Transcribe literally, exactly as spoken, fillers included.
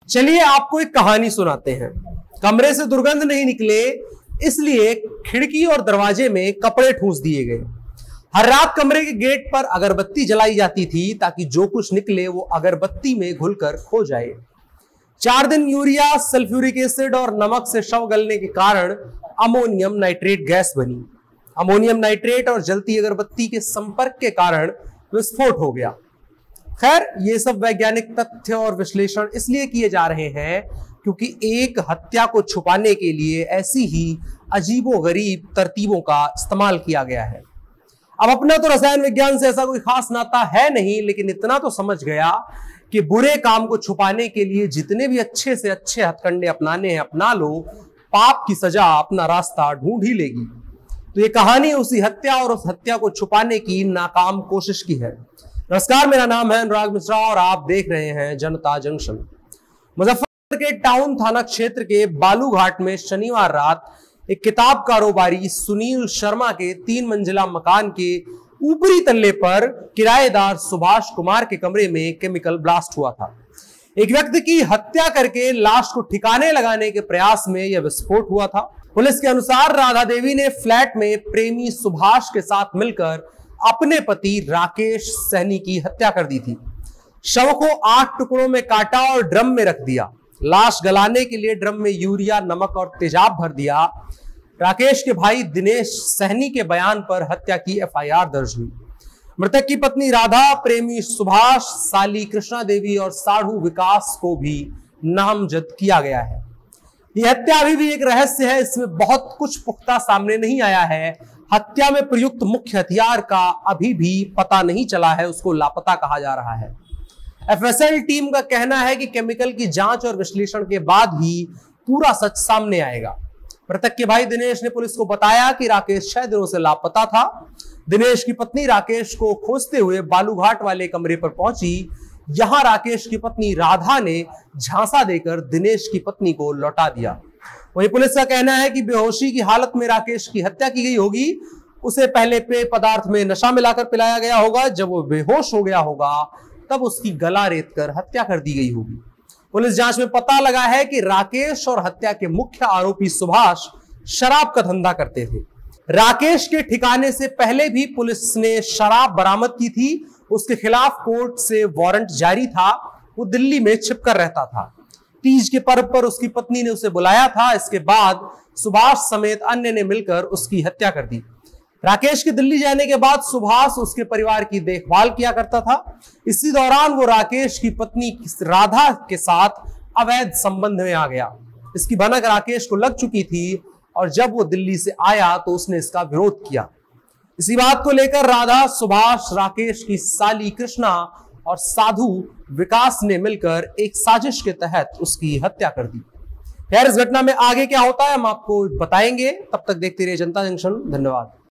चलिए आपको एक कहानी सुनाते हैं। कमरे से दुर्गंध नहीं निकले इसलिए खिड़की और दरवाजे में कपड़े ठूंस दिए गए। हर रात कमरे के गेट पर अगरबत्ती जलाई जाती थी ताकि जो कुछ निकले वो अगरबत्ती में घुलकर खो जाए। चार दिन यूरिया, सल्फ्यूरिक एसिड और नमक से शव गलने के कारण अमोनियम नाइट्रेट गैस बनी। अमोनियम नाइट्रेट और जलती अगरबत्ती के संपर्क के कारण विस्फोट हो गया। खैर, ये सब वैज्ञानिक तथ्य और विश्लेषण इसलिए किए जा रहे हैं क्योंकि एक हत्या को छुपाने के लिए ऐसी ही अजीबोगरीब तरतीबों का इस्तेमाल किया गया है। अब अपना तो रसायन विज्ञान से ऐसा कोई खास नाता है नहीं, लेकिन इतना तो समझ गया कि बुरे काम को छुपाने के लिए जितने भी अच्छे से अच्छे हथकंडे अपनाने हैं अपना लो, पाप की सजा अपना रास्ता ढूंढ ही लेगी। तो ये कहानी उसी हत्या और उस हत्या को छुपाने की नाकाम कोशिश की है। नमस्कार, मेरा नाम है अनुराग मिश्रा और आप देख रहे हैं जनता जंक्शन। मुजफ्फरनगर के टाउन थाना क्षेत्र के बालूघाट में शनिवार रात एक किताब कारोबारी सुनील शर्मा के तीन मंजिला मकान के ऊपरी तल्ले पर किराएदार सुभाष कुमार के कमरे में केमिकल ब्लास्ट हुआ था। एक व्यक्ति की हत्या करके लाश को ठिकाने लगाने के प्रयास में यह विस्फोट हुआ था। पुलिस के अनुसार राधा देवी ने फ्लैट में प्रेमी सुभाष के साथ मिलकर अपने पति राकेश सहनी की हत्या कर दी थी। शव को आठ टुकड़ों में काटा और ड्रम में रख दिया। लाश गलाने के लिए ड्रम में यूरिया, नमक और तेजाब भर दिया। राकेश के भाई दिनेश सहनी के बयान पर हत्या की एफ आई आर दर्ज हुई। मृतक की पत्नी राधा, प्रेमी सुभाष, साली कृष्णा देवी और साढ़ू विकास को भी नामजद किया गया है। यह हत्या अभी भी एक रहस्य है, इसमें बहुत कुछ पुख्ता सामने नहीं आया है। हत्या में प्रयुक्त मुख्य हथियार का अभी भी पता नहीं चला है, उसको लापता कहा जा रहा है। एफ एस एल टीम का कहना है कि केमिकल की जांच और विश्लेषण के बाद ही पूरा सच सामने आएगा। मृतक के भाई दिनेश ने पुलिस को बताया कि राकेश छह दिनों से लापता था। दिनेश की पत्नी राकेश को खोजते हुए बालूघाट वाले कमरे पर पहुंची। यहां राकेश की पत्नी राधा ने झांसा देकर दिनेश की पत्नी को लौटा दिया। वहीं पुलिस का कहना है कि बेहोशी की हालत में राकेश की हत्या की गई होगी। उसे पहले पेय पदार्थ में नशा मिलाकर पिलाया गया होगा। जब वो बेहोश हो गया होगा तब उसकी गला रेत कर हत्या कर दी गई होगी। पुलिस जांच में पता लगा है कि राकेश और हत्या के मुख्य आरोपी सुभाष शराब का धंधा करते थे। राकेश के ठिकाने से पहले भी पुलिस ने शराब बरामद की थी। उसके खिलाफ कोर्ट से वारंट जारी था। वो दिल्ली में छिपकर रहता था। तीज के पर्व पर उसकी पत्नी ने उसे बुलाया था। इसके बाद सुभाष समेत अन्य ने मिलकर उसकी हत्या कर दी। राकेश के दिल्ली जाने के बाद सुभाष उसके परिवार की देखभाल किया करता था। इसी दौरान वो राकेश की पत्नी राधा के साथ अवैध संबंध में आ गया। इसकी भनक राकेश को लग चुकी थी और जब वो दिल्ली से आया तो उसने इसका विरोध किया। इसी बात को लेकर राधा, सुभाष, राकेश की साली कृष्णा और साधु विकास ने मिलकर एक साजिश के तहत उसकी हत्या कर दी। खैर, इस घटना में आगे क्या होता है हम आपको बताएंगे। तब तक देखते रहिए जनता जंक्शन। धन्यवाद।